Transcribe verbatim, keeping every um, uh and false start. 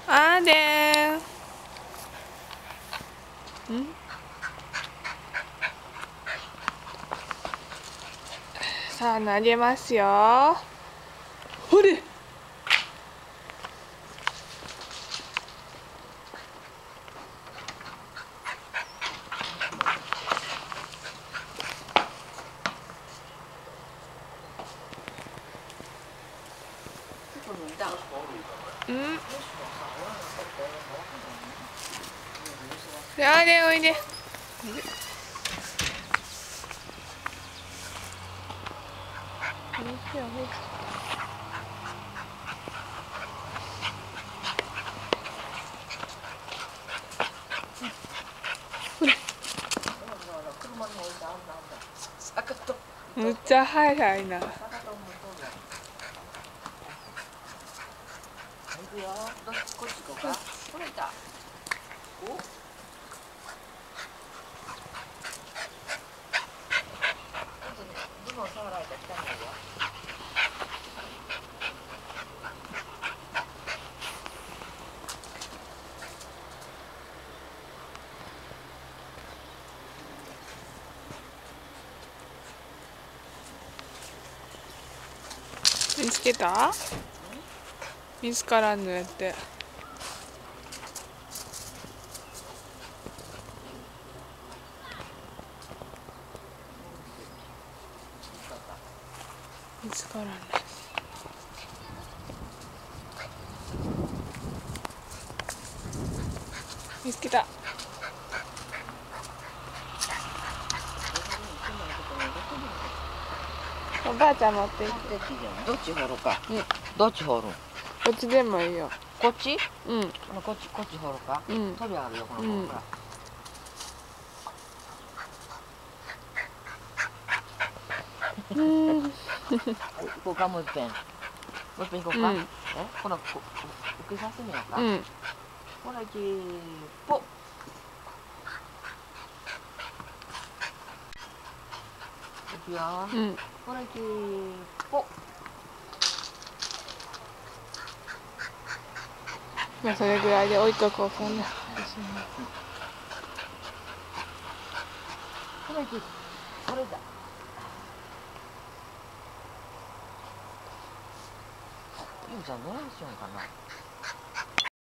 アーデン。んさあ投げますよ。ほれ。うん。で、アーデンおいで。むっちゃ速いな。 行くよ。どっちこっち行こうか。取れた。お。ちょっとね、ズボン触られたら汚いよ。 見つけた？見つからんのやって。見つからんです。見つけた。おばあちゃん持ってきて。 どっち掘るか。うん。どっち掘る？ こっちでもいいよ。 こっち？ うん。 こっちこっち掘るか。 うん。 鳥あるよこの子。ほら。 うん。 行こうかもう一遍。もう一遍行こうか。え、ほらこ受けさせてみようか。うん。ほらきぽ。いくよ。うん。ほらきぽ。 まあそれぐらいで置いとこうかな。 ほらきこれだ。ゆうちゃんどないしようかな。